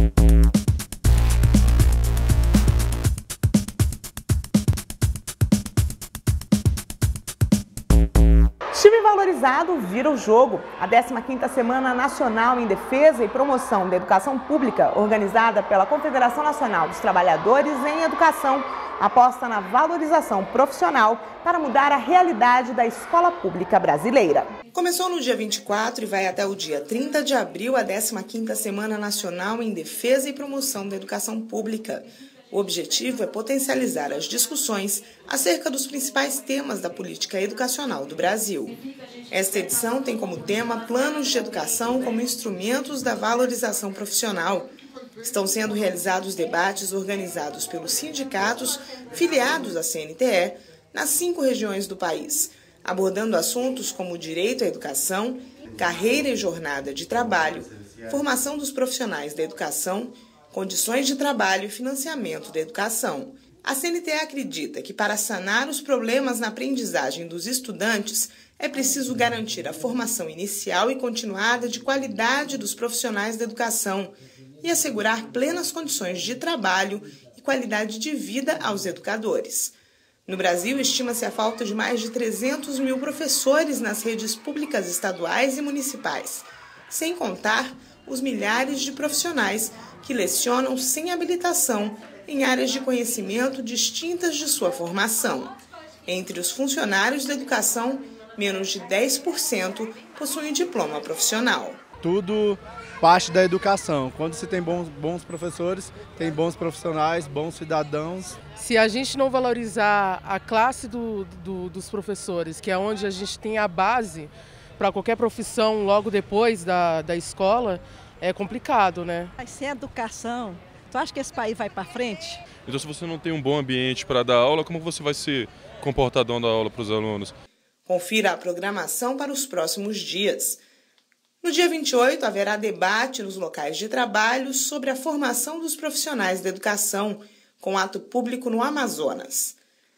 Time valorizado vira o jogo. A 15ª Semana Nacional em Defesa e Promoção da Educação Pública, organizada pela Confederação Nacional dos Trabalhadores em Educação, aposta na valorização profissional para mudar a realidade da escola pública brasileira. Começou no dia 24 e vai até o dia 30 de abril a 15ª Semana Nacional em Defesa e Promoção da Educação Pública. O objetivo é potencializar as discussões acerca dos principais temas da política educacional do Brasil. Esta edição tem como tema planos de educação como instrumentos da valorização profissional. Estão sendo realizados debates organizados pelos sindicatos filiados à CNTE nas 5 regiões do país, abordando assuntos como direito à educação, carreira e jornada de trabalho, formação dos profissionais da educação, condições de trabalho e financiamento da educação. A CNTE acredita que para sanar os problemas na aprendizagem dos estudantes é preciso garantir a formação inicial e continuada de qualidade dos profissionais da educação e assegurar plenas condições de trabalho e qualidade de vida aos educadores. No Brasil, estima-se a falta de mais de 300 mil professores nas redes públicas estaduais e municipais, sem contar os milhares de profissionais que lecionam sem habilitação em áreas de conhecimento distintas de sua formação. Entre os funcionários da educação, menos de 10% possuem diploma profissional. Tudo parte da educação. Quando se tem bons professores, tem bons profissionais, bons cidadãos. Se a gente não valorizar a classe dos professores, que é onde a gente tem a base para qualquer profissão logo depois da escola, é complicado, né? Sem educação, tu acha que esse país vai para frente? Então, se você não tem um bom ambiente para dar aula, como você vai se comportar dando aula para os alunos? Confira a programação para os próximos dias. No dia 28, haverá debate nos locais de trabalho sobre a formação dos profissionais da educação, com ato público no Amazonas.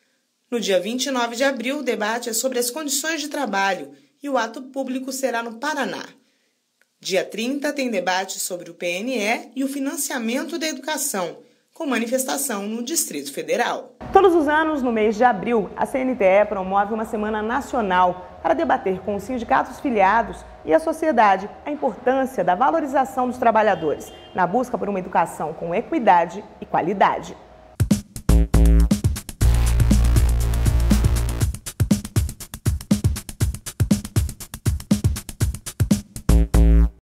No dia 29 de abril, o debate é sobre as condições de trabalho e o ato público será no Paraná. Dia 30 tem debate sobre o PNE e o financiamento da educação, com manifestação no Distrito Federal. Todos os anos, no mês de abril, a CNTE promove uma semana nacional para debater com os sindicatos filiados e a sociedade a importância da valorização dos trabalhadores, na busca por uma educação com equidade e qualidade.